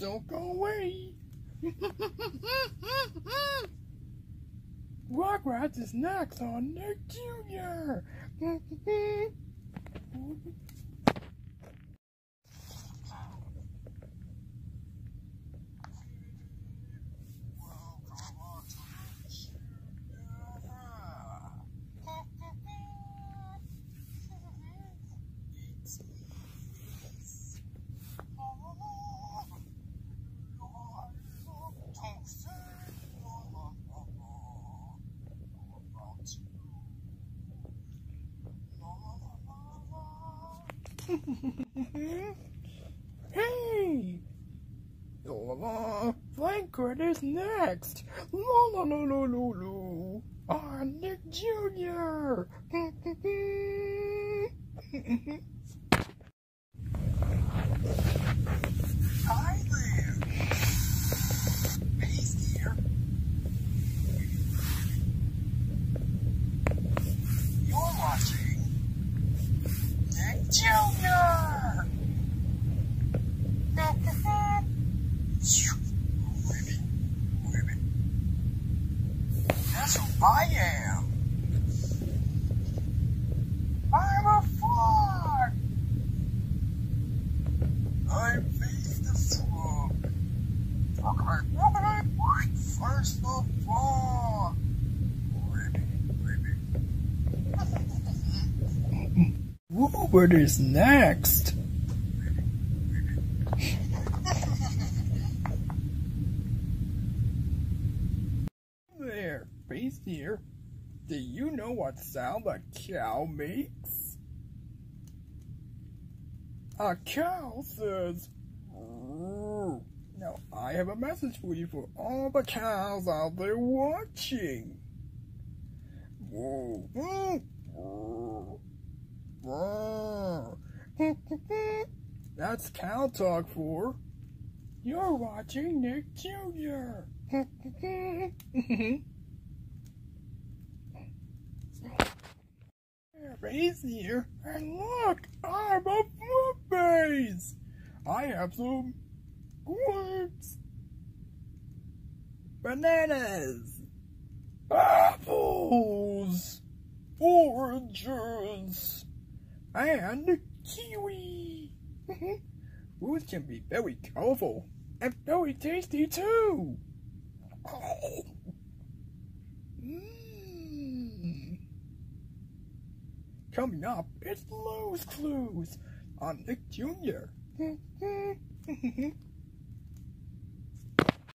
don't go away. Rugrats is next on Nick Jr. Hey! La la, Blanket is next! La la la la la la! On Nick Jr. Hi there! Pace here. You're watching Nick Jr. That's who I am. I'm a frog. I'm Face the Frog. First the frog. Rupert is next! There, Face here. Do you know what sound a cow makes? A cow says, "Rrr." Now I have a message for you for all the cows out there watching. Whoa, whoa, whoa. That's cow talk for you're watching Nick Jr. Raise here, and look, I'm a foot base. I have some grapes, bananas, apples, oranges, and kiwi. Fruits can be very colorful and very tasty too. Coming up, it's Blue's Clues on Nick Jr.